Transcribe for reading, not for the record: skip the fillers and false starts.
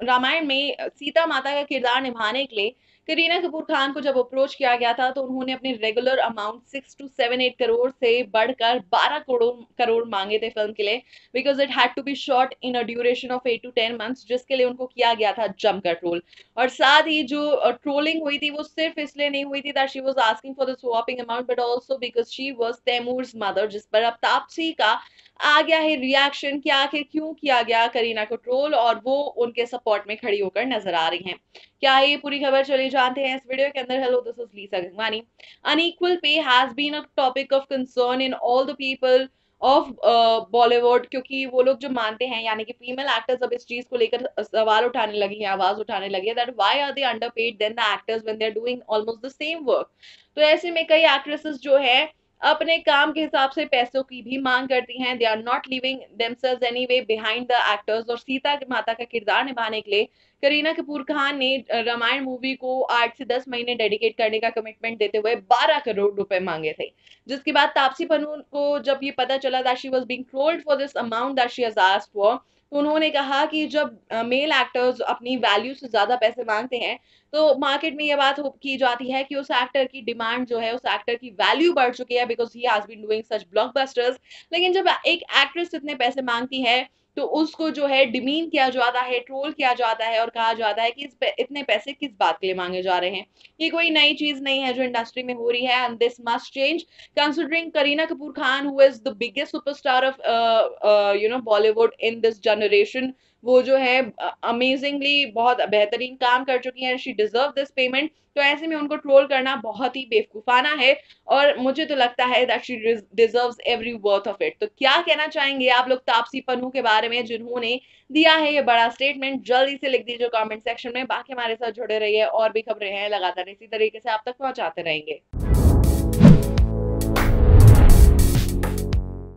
रामायण में सीता माता का किरदार निभाने के लिए करीना कपूर खान को जब अप्रोच किया गया था, तो उन्होंने अपने रेगुलर अमाउंट 6 to 7-8 करोड़ से बढ़कर 12 करोड़ करोड़ मांगे थे फिल्म के लिए, because it had to be shot in a duration of 8 to 10 months, जिसके लिए उनको किया गया था जमकर ट्रोल। और साथ ही जो ट्रोलिंग हुई थी वो सिर्फ इसलिए नहीं हुई थी that she was asking for the swapping amount, but also because she was Taimur's mother, जिस पर अब तापसी का आ गया है रिएक्शन कि आखिर क्यों किया गया करीना को ट्रोल, और वो उनके सपोर्ट में खड़ी होकर नजर आ रही हैं। क्या है ये पूरी खबर, चलिए जानते हैं इस वीडियो के अंदर। Hello, this is Lisa Gangwani. Unequal pay has been a topic of concern in all the people of Bollywood, क्योंकि वो लोग जो मानते हैं, यानी कि फीमेल एक्टर्स अब इस चीज को लेकर सवाल उठाने लगी हैं, आवाज उठाने लगी है that why are they underpaid then the actors when they are doing almost the same work. तो ऐसे में कई एक्ट्रेसेस जो है अपने काम के हिसाब से पैसों की भी मांग करती हैं। They are not living themselves anyway behind the actors. और सीता माता का किरदार निभाने के लिए करीना कपूर खान ने रामायण मूवी को 8 से 10 महीने डेडिकेट करने का कमिटमेंट देते हुए 12 करोड़ रुपए मांगे थे। जिसके बाद तापसी पन्नू को जब ये पता चला that she was being trolled for this amount that she has asked for, तो उन्होंने कहा कि जब मेल एक्टर्स अपनी वैल्यू से ज्यादा पैसे मांगते हैं, तो मार्केट में ये बात की जाती है कि उस एक्टर की डिमांड जो है, उस एक्टर की वैल्यू बढ़ चुकी है, because he has been doing such blockbusters. लेकिन जब एक एक्ट्रेस इतने पैसे मांगती है, तो उसको जो है डिमीन किया जाता है, ट्रोल किया जाता है और कहा जाता है कि इतने पैसे किस बात के लिए मांगे जा रहे हैं। ये कोई नई चीज नहीं है जो इंडस्ट्री में हो रही है, and this must change considering Kareena Kapoor Khan who is the biggest superstar of Bollywood in this generation. वो जो है अमेजिंगली बहुत बेहतरीन काम कर चुकी हैं, शी डिजर्व दिस पेमेंट। तो ऐसे में उनको ट्रोल करना बहुत ही बेवकूफाना है, और मुझे तो लगता है that she deserves every worth of it. तो क्या कहना चाहेंगे आप लोग तापसी पन्नू के बारे में, जिन्होंने दिया है ये बड़ा स्टेटमेंट? जल्दी से लिख दीजिए कमेंट सेक्शन में। बाकी हमारे साथ जुड़े रहिए, और भी खबरें हैं लगातार इसी तरीके से आप तक पहुंचाते रहेंगे।